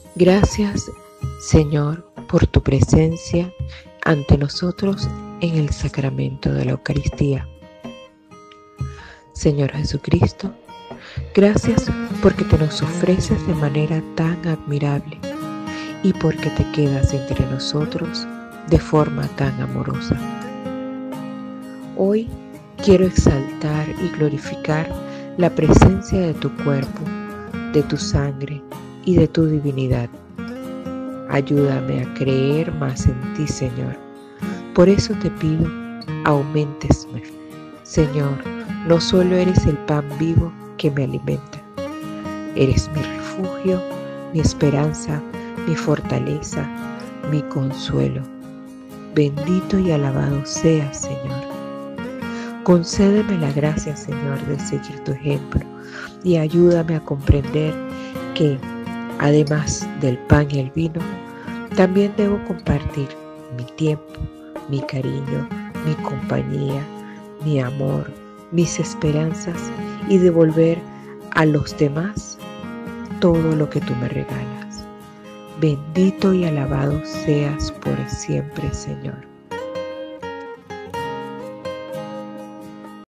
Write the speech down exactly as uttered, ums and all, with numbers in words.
Gracias, Señor, por tu presencia ante nosotros en el sacramento de la Eucaristía. Señor Jesucristo, gracias porque te nos ofreces de manera tan admirable y porque te quedas entre nosotros de forma tan amorosa. Hoy quiero exaltar y glorificar la presencia de tu cuerpo, de tu sangre y de tu divinidad. Ayúdame a creer más en ti, Señor. Por eso te pido, aumentesme. Señor, no solo eres el pan vivo que me alimenta, eres mi refugio, mi esperanza, mi fortaleza, mi consuelo. Bendito y alabado seas, Señor. Concédeme la gracia, Señor, de seguir tu ejemplo y ayúdame a comprender que, además del pan y el vino, también debo compartir mi tiempo, mi cariño, mi compañía, mi amor, mis esperanzas y devolver a los demás todo lo que tú me regalas. Bendito y alabado seas por siempre, Señor.